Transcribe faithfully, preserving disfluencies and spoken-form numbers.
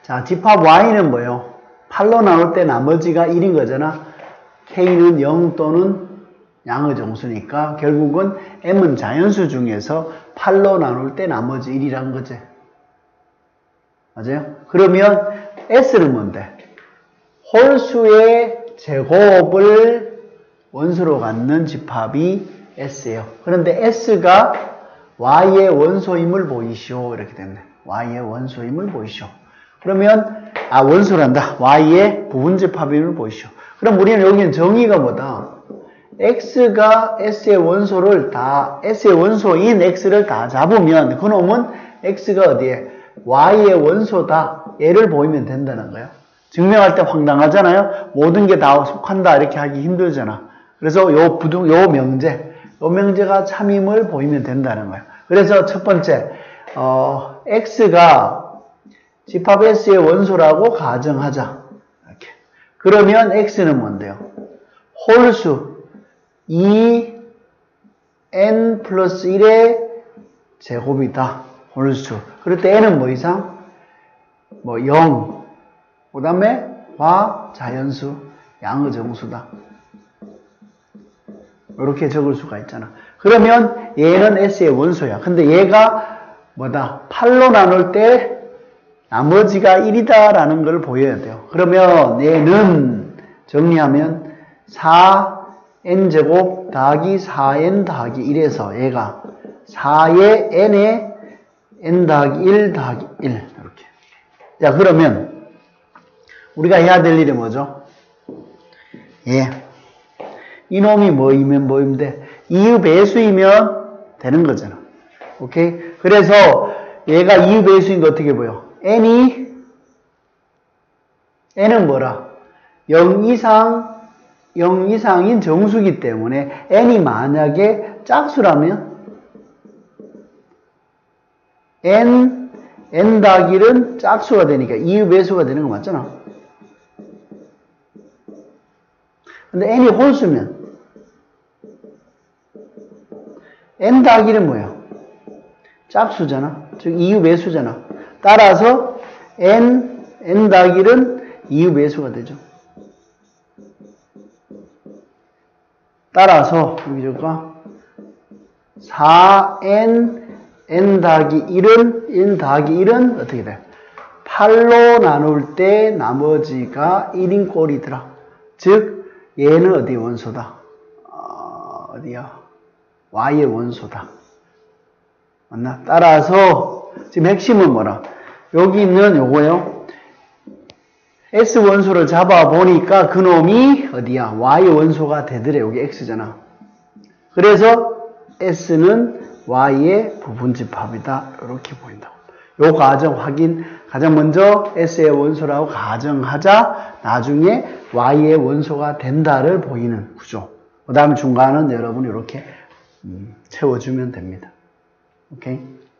자, 집합 Y는 뭐예요? 팔로 나눌 때 나머지가 일인 거잖아. K는 영 또는 양의 정수니까 결국은 M은 자연수 중에서 팔로 나눌 때 나머지 일이란 거지. 맞아요? 그러면 S는 뭔데? 홀수의 제곱을 원소로 갖는 집합이 S예요. 그런데 S가 Y의 원소임을 보이시오. 이렇게 됐네. Y의 원소임을 보이시오. 그러면 아 원소란다. Y의 부분집합임을 보이시오. 그럼 우리는 여기는 정의가 뭐다? X가 S의 원소를 다 S의 원소인 X를 다 잡으면 그놈은 X가 어디에? Y의 원소다. 얘를 보이면 된다는 거예요. 증명할 때 황당하잖아요. 모든 게 다 속한다 이렇게 하기 힘들잖아. 그래서 요 부등 요 명제 요 명제가 참임을 보이면 된다는 거예요. 그래서 첫 번째 어, X가 집합 S의 원소라고 가정하자. 이렇게. 그러면 X는 뭔데요? 홀수 이 엔 플러스 일의 제곱이다. 홀수. 그럴 때 N은 뭐 이상? 뭐 영. 그 다음에 과 자연수, 양의 정수다. 이렇게 적을 수가 있잖아. 그러면 얘는 S의 원소야. 근데 얘가 뭐다? 팔로 나눌 때 나머지가 일이다라는 걸 보여야 돼요. 그러면 얘는 정리하면 사 엔 제곱 더하기 사 엔 더하기 일에서 얘가 사의 n에 n 더하기 일 더하기 일 이렇게. 자, 그러면 우리가 해야 될 일이 뭐죠? 예. 이놈이 뭐이면 뭐이면 돼? 이의 배수이면 되는 거잖아. 오케이? 그래서 얘가 이의 배수인 거 어떻게 보여? n이 n은 뭐라? 영 이상 영 이상인 정수기 때문에 n이 만약에 짝수라면 n n 더하기 일은 짝수가 되니까 이의 배수가 되는 거 맞잖아. 근데 n이 홀수면 n 더하기 일은 뭐예요? 짝수잖아. 즉 이의 배수잖아. 따라서 n n 더하기 일은 이의 배수가 되죠. 따라서 여기 줄까? 사 엔 n 더하기 일은 n 더하기 일은 어떻게 돼? 팔로 나눌 때 나머지가 일인 꼴이더라. 즉 얘는 어디 원소다? 어, 어디야? Y의 원소다. 맞나? 따라서 지금 핵심은 뭐라? 여기 있는 요거요. S 원소를 잡아 보니까 그놈이 어디야? Y 원소가 되더래. 여기 X잖아. 그래서 S는 Y의 부분집합이다. 이렇게 보인다고. 요 과정 확인. 가장 먼저 S의 원소라고 가정하자. 나중에 Y의 원소가 된다를 보이는 구조. 그 다음에 중간은 여러분 이렇게 음, 채워주면 됩니다. 오케이?